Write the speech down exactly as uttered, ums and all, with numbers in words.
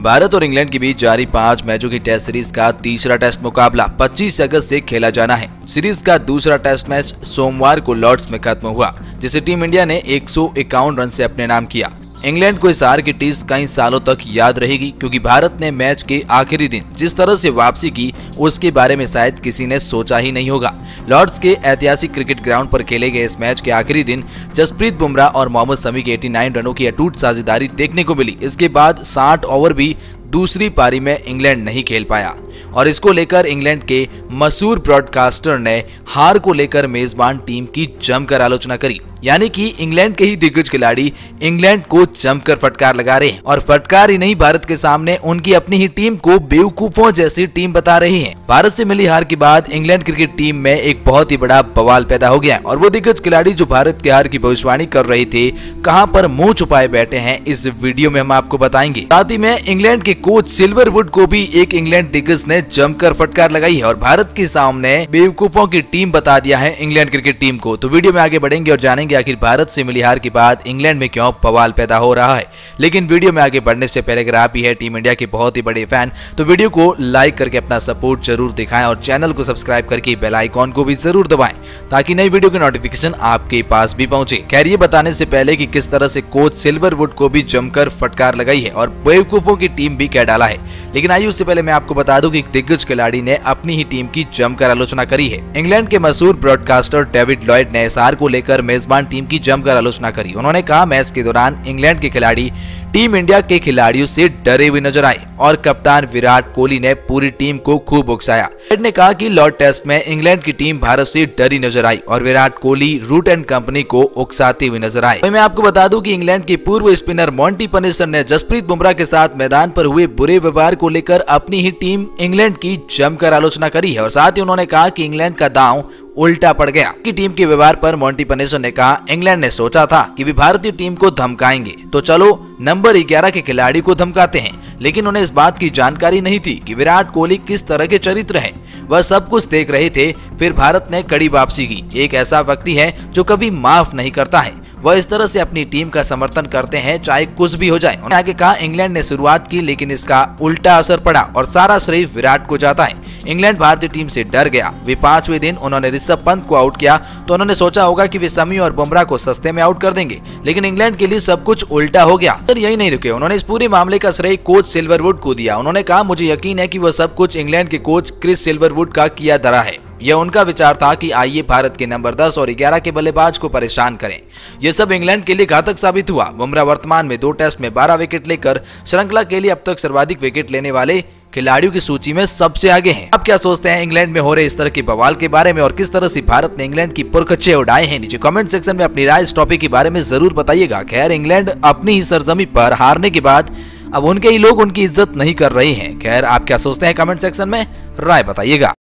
भारत और इंग्लैंड के बीच जारी पांच मैचों की टेस्ट सीरीज का तीसरा टेस्ट मुकाबला पच्चीस अगस्त से खेला जाना है। सीरीज का दूसरा टेस्ट मैच सोमवार को लॉर्ड्स में खत्म हुआ, जिसे टीम इंडिया ने एक सौ इक्यावन रन से अपने नाम किया। इंग्लैंड को इस हार की टीस कई सालों तक याद रहेगी, क्योंकि भारत ने मैच के आखिरी दिन जिस तरह से वापसी की उसके बारे में शायद किसी ने सोचा ही नहीं होगा। लॉर्ड्स के ऐतिहासिक क्रिकेट ग्राउंड पर खेले गए इस मैच के आखिरी दिन जसप्रीत बुमराह और मोहम्मद शमी की नवासी रनों की अटूट साझेदारी देखने को मिली। इसके बाद साठ ओवर भी दूसरी पारी में इंग्लैंड नहीं खेल पाया और इसको लेकर इंग्लैंड के मशहूर ब्रॉडकास्टर ने हार को लेकर मेजबान टीम की जमकर आलोचना करी। यानी कि इंग्लैंड के ही दिग्गज खिलाड़ी इंग्लैंड को जमकर फटकार लगा रहे हैं और फटकार ही नहीं, भारत के सामने उनकी अपनी ही टीम को बेवकूफों जैसी टीम बता रहे हैं। भारत से मिली हार के बाद इंग्लैंड क्रिकेट टीम में एक बहुत ही बड़ा बवाल पैदा हो गया है और वो दिग्गज खिलाड़ी जो भारत के हार की भविष्यवाणी कर रहे थे कहां पर मुंह छुपाए बैठे हैं, इस वीडियो में हम आपको बताएंगे। साथ ही में इंग्लैंड के कोच सिल्वरवुड को भी एक इंग्लैंड दिग्गज ने जमकर फटकार लगाई है और भारत के सामने बेवकूफों की टीम बता दिया है इंग्लैंड क्रिकेट टीम को। तो वीडियो में आगे बढ़ेंगे और जानेंगे आखिर भारत से मिली हार के बाद इंग्लैंड में क्यों बवाल पैदा हो रहा है। लेकिन वीडियो में आगे बढ़ने से पहले अगर आप ही है टीम इंडिया के बहुत ही बड़े फैन तो वीडियो को लाइक करके अपना सपोर्ट जरूर दिखाएं और चैनल को सब्सक्राइब करके बेल आइकॉन को भी जरूर दबाएं ताकि नई वीडियो की नोटिफिकेशन आपके पास भी पहुंचे। खैर, ये बताने से पहले कि किस तरह से कोच सिल्वरवुड को भी जमकर फटकार लगाई है और बेवकूफों की टीम भी कह डाला है, लेकिन आइए उससे पहले मैं आपको बता दूं कि दिग्गज खिलाड़ी ने अपनी ही टीम की जमकर आलोचना करी है। इंग्लैंड के मशहूर ब्रॉडकास्टर डेविड लॉयड ने इस हार को लेकर मेजबान टीम की जमकर आलोचना करी। उन्होंने कहा, मैच के दौरान इंग्लैंड के खिलाड़ी टीम इंडिया के खिलाड़ियों से डरे हुए नजर आए और कप्तान विराट कोहली ने पूरी टीम को खूब उकसाया। लॉयड ने कहा कि लॉर्ड टेस्ट में इंग्लैंड की टीम भारत से डरी नजर आई और Virat Kohli Root and company को उकसाते हुए नजर आए। तो मैं आपको बता दूं कि इंग्लैंड के पूर्व स्पिनर मॉन्टी पनेसर ने जसप्रीत बुमराह के साथ मैदान पर हुए बुरे व्यवहार को लेकर अपनी ही टीम इंग्लैंड की जमकर आलोचना करी है और साथ ही उन्होंने कहा कि इंग्लैंड का दांव उल्टा पड़ गया। की टीम के व्यवहार पर मॉन्टी पनेसर ने कहा, इंग्लैंड ने सोचा था कि वे भारतीय टीम को धमकाएंगे तो चलो नंबर ग्यारह के खिलाड़ी को धमकाते हैं, लेकिन उन्हें इस बात की जानकारी नहीं थी कि विराट कोहली किस तरह के चरित्र हैं। वह सब कुछ देख रहे थे। फिर भारत ने कड़ी वापसी की। एक ऐसा व्यक्ति है जो कभी माफ नहीं करता है। वह इस तरह से अपनी टीम का समर्थन करते हैं चाहे कुछ भी हो जाए। उन्होंने आगे कहा, इंग्लैंड ने शुरुआत की लेकिन इसका उल्टा असर पड़ा और सारा श्रेय विराट को जाता है। इंग्लैंड भारतीय टीम से डर गया। वे पांचवें दिन उन्होंने ऋषभ पंत को आउट किया तो उन्होंने सोचा होगा कि वे शमी और बुमराह को सस्ते में आउट कर देंगे, लेकिन इंग्लैंड के लिए सब कुछ उल्टा हो गया। फिर यही नहीं रुके, उन्होंने इस पूरे मामले का श्रेय कोच सिल्वरवुड को दिया। उन्होंने कहा, मुझे यकीन है कि वह सब कुछ इंग्लैंड के कोच क्रिस सिल्वरवुड का किया धरा है। यह उनका विचार था कि आइए भारत के नंबर दस और ग्यारह के बल्लेबाज को परेशान करें। यह सब इंग्लैंड के लिए घातक साबित हुआ। बुमराह वर्तमान में दो टेस्ट में बारह विकेट लेकर श्रृंखला के लिए अब तक सर्वाधिक विकेट लेने वाले खिलाड़ियों की सूची में सबसे आगे हैं। आप क्या सोचते हैं इंग्लैंड में हो रहे इस तरह के बवाल के बारे में और किस तरह से भारत ने इंग्लैंड की पुरखच्चे उड़ाए हैं? नीचे कमेंट सेक्शन में अपनी राय इस टॉपिक के बारे में जरूर बताइएगा। खैर, इंग्लैंड अपनी ही सरजमी पर हारने के बाद अब उनके ही लोग उनकी इज्जत नहीं कर रहे हैं। खैर, आप क्या सोचते हैं कमेंट सेक्शन में राय बताइएगा।